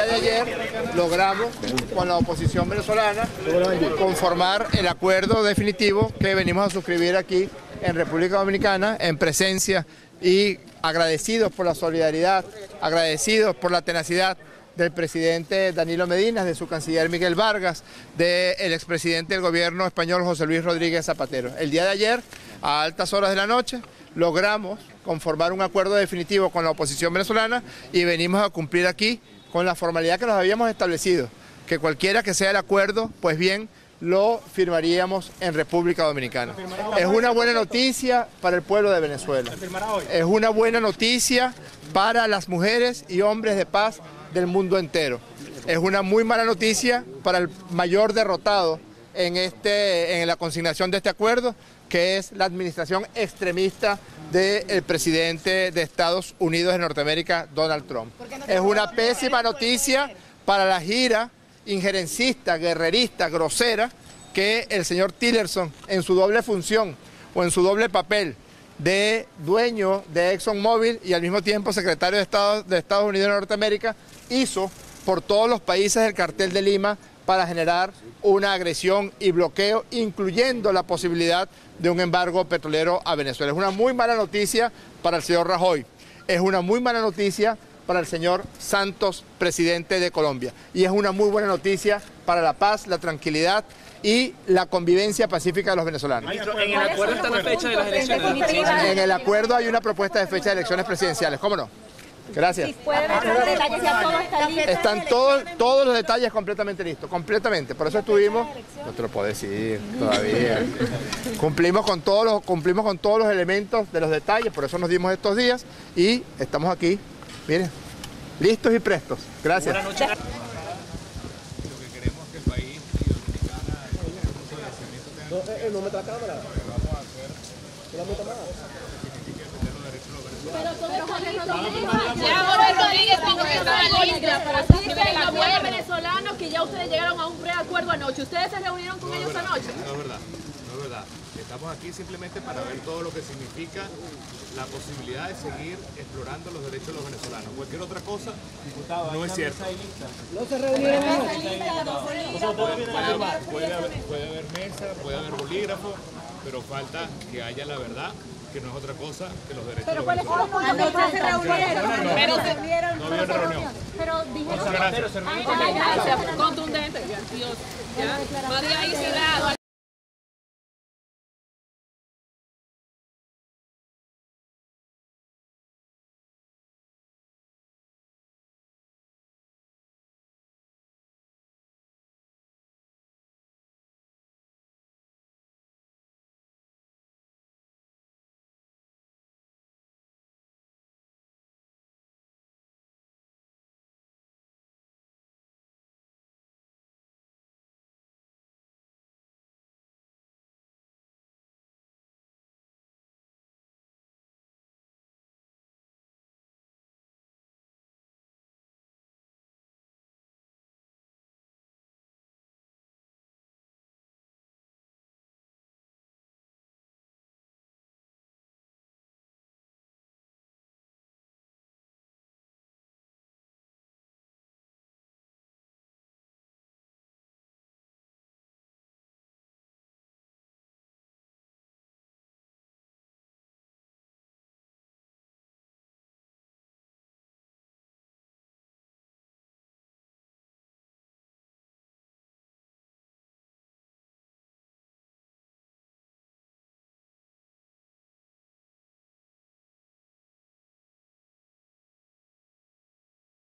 de ayer logramos con la oposición venezolana conformar el acuerdo definitivo que venimos a suscribir aquí en República Dominicana en presencia y agradecidos por la solidaridad, agradecidos por la tenacidad del presidente Danilo Medina, de su canciller Miguel Vargas, del expresidente del gobierno español José Luis Rodríguez Zapatero. El día de ayer, a altas horas de la noche, logramos conformar un acuerdo definitivo con la oposición venezolana y venimos a cumplir aquí con la formalidad que nos habíamos establecido, que cualquiera que sea el acuerdo, pues bien, lo firmaríamos en República Dominicana. Es una buena noticia para el pueblo de Venezuela. Es una buena noticia para las mujeres y hombres de paz del mundo entero. Es una muy mala noticia para el mayor derrotado en la consignación de este acuerdo, que es la administración extremista del presidente de Estados Unidos de Norteamérica, Donald Trump. Es una pésima noticia para la gira injerencista, guerrerista, grosera, que el señor Tillerson, en su doble función o en su doble papel de dueño de ExxonMobil y al mismo tiempo secretario de Estados Unidos de Norteamérica, hizo por todos los países del Cartel de Lima para generar una agresión y bloqueo, incluyendo la posibilidad de un embargo petrolero a Venezuela. Es una muy mala noticia para el señor Rajoy, es una muy mala noticia para el señor Santos, presidente de Colombia, y es una muy buena noticia para la paz, la tranquilidad y la convivencia pacífica de los venezolanos. ¿En el acuerdo está la fecha de las elecciones? En el acuerdo hay una propuesta de fecha de elecciones presidenciales, ¿cómo no? Gracias. Están todos los detalles completamente listos, completamente. Por eso estuvimos, no te lo puedo decir todavía. Cumplimos con todos los elementos de los detalles, por eso nos dimos estos días y estamos aquí, miren, listos y prestos. Gracias. Lo que queremos es que el país y Dominicana no me trae cámara. vamos a hacer Rodríguez dijo que estaba lista para suscribir el gobierno venezolano, que ya ustedes llegaron a un preacuerdo anoche. ¿Ustedes se reunieron con ellos anoche? No es verdad, no es verdad. Estamos aquí simplemente para ver todo lo que significa la posibilidad de seguir explorando los derechos de los venezolanos. Cualquier otra cosa no es cierto. No se reunieron. Puede haber mesa, puede haber bolígrafo, pero falta que haya la verdad, que no es otra cosa que los derechos de los venezolanos. Se reunieron. No había una reunión. Pero dijeron Gracias. contundente. Dios, ya. María Isidro.